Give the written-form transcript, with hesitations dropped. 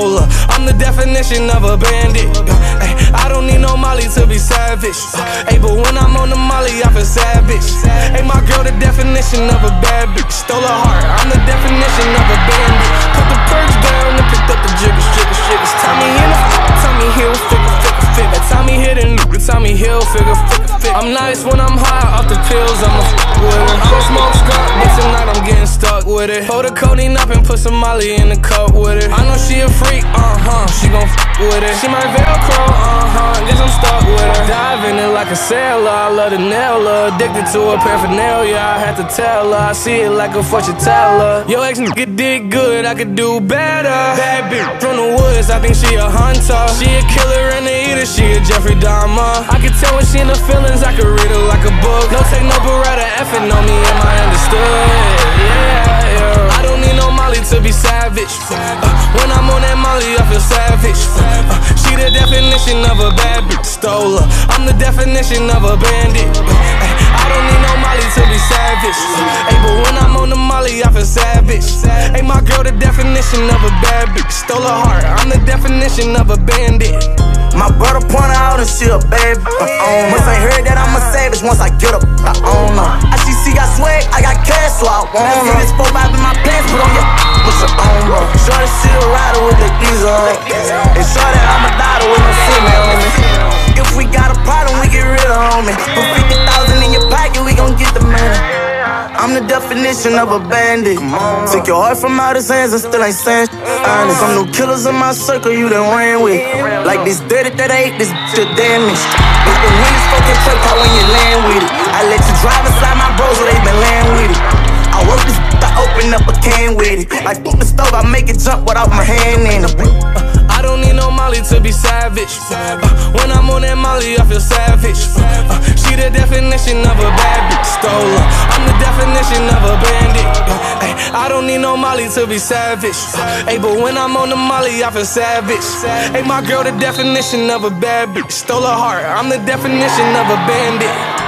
stole her. I'm the definition of a bandit. Ay, I don't need no Molly to be savage. Ay, but when I'm on the Molly, I feel savage. Ay, my girl, the definition of a bad bitch. Stole her heart, I'm the definition of a bandit. Put the perks down and picked up the jiggers. Tommy in the Tommy Hill, figure. Tommy hit and Tommy Hill, figure. I'm nice when I'm high off the pills, I'ma with it. I don't smoke skunk, but tonight I'm getting stuck with it. Hold the codeine up and put some Molly in the cup with it. I know she a freak, she gon' with it. She my Velcro, guess I'm stuck with her. Dive in it like a sailor, I love the nail her. Addicted to her paraphernalia, I had to tell her. I see it like a fortune teller. Yo ex nigga did good, I could do better. Bad bitch from the woods, I think she a hunter. She a killer and a eater, she a Jeffrey Dahmer. I can tell when she in the feelings, I could read her like a book. No take no beretta, effing on me, am I understood? Yeah. I don't need no Molly to be savage. When I'm on that Molly, I feel savage. She the definition of a bad bitch. Stole her, I'm the definition of a bandit. I don't need no Molly to be savage. But when I'm on the Molly, I feel savage. Hey, my girl, the definition of a bad bitch. Stole her heart, I'm the definition of a bandit. My brother pointed out and she a baby. Once I heard that I'm a savage, once I get up, I own her. ICC got swag, I got cash, so I want her. See this 4-5 in my pants, put on your what's your own, bro. Shorty, she a rider with the keys on. And shorty, I'm a daughter with no female on me. If we got a problem, we get rid of homie. Put 50,000 in your pocket, we gon' get the man. I'm the definition of a bandit. Took your heart from out his hands and still ain't saying honest. Some new killers in my circle you done ran with. Like this dirty 38, this bitch damage. It's the weirdest fucking truck out when you land with it. I let you drive inside my bros so they been land with it. I work this I open up a can with it. Like the stove, I make it jump without my hand in it. I don't need no Molly to be savage. When I'm on that Molly, I feel savage. She the definition of a bad bitch. Stole her, I'm the definition of a bandit. I don't need no Molly to be savage. But when I'm on the Molly, I feel savage. My girl, the definition of a bad bitch. Stole her heart, I'm the definition of a bandit.